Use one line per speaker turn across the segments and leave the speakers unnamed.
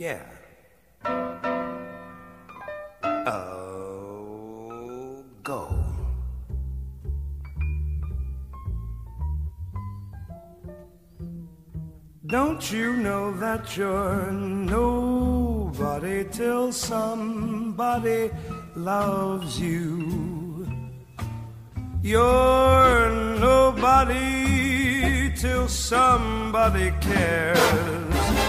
Yeah. Oh, go. Don't you know that you're nobody till somebody loves you? You're nobody till somebody cares.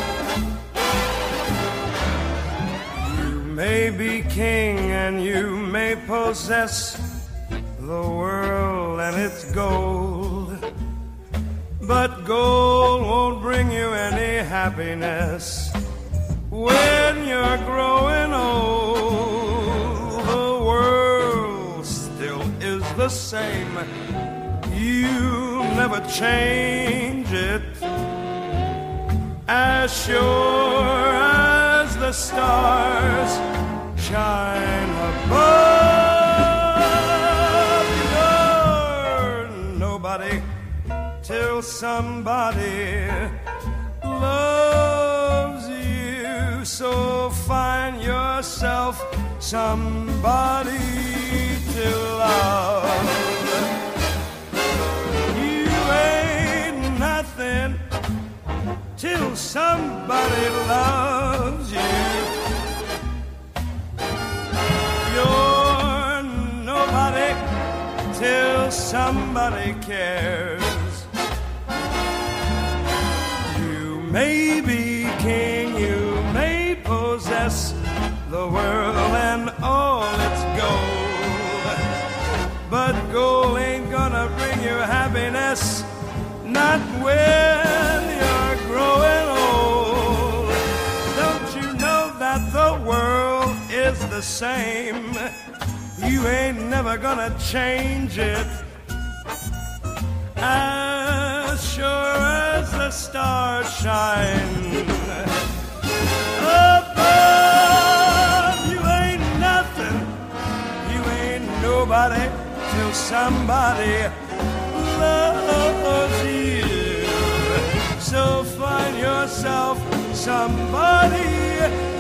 You may be king and you may possess the world and its gold, but gold won't bring you any happiness when you're growing old. The world still is the same. You never change it. As sure as the stars shine above, you're nobody till somebody loves you. So find yourself somebody to love. You ain't nothing till somebody loves you. You're nobody till somebody cares. You may be king, you may possess the world and all its gold, but gold ain't gonna bring you happiness, not when you're growing old. Don't you know that the world is the same? You ain't never gonna change it. As sure as the stars shine above, you ain't nothing, you ain't nobody till somebody loves you. So find yourself somebody